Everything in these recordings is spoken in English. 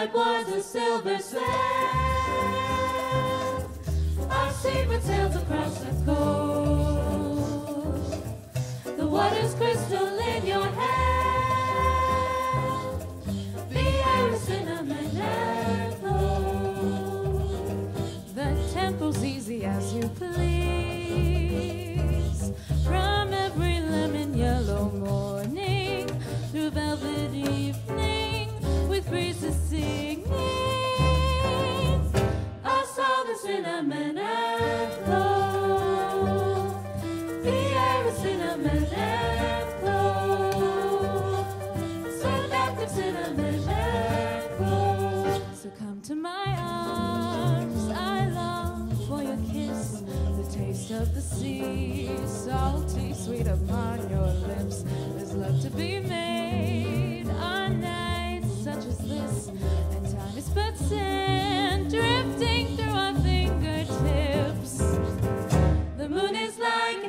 night was a silver sail. I've seen what sails across the coast. The water's crystal in your hand. The air is cinnamon and clove. The temple's easy as you please. From every lemon yellow morning through velvet evening with breezes singing, I saw the cinnamon and clove. The air is cinnamon and clove. So that the cinnamon and clove. So come to my arms, I long for your kiss. The taste of the sea, salty, sweet upon your lips. There's love to be made on nights such as this, and time is but sand drifting through our fingertips. The moon is like a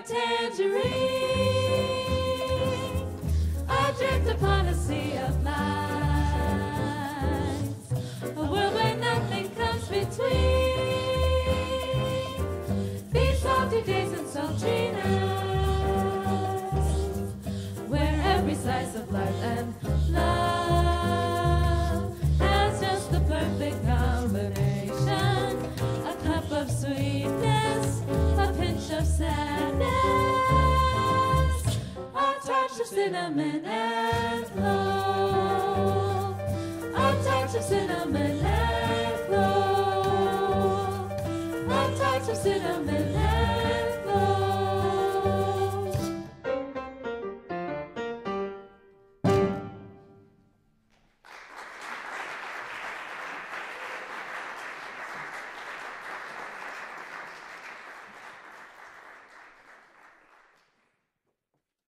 tangerine, adrift upon a sea of lights, a world where nothing comes between. Salty days and sultry nights, where every slice of life and love has just the perfect combination. A cup of sweetness, a pinch of sadness, a touch of cinnamon and clove, a touch of cinnamon and clove, a touch of cinnamon.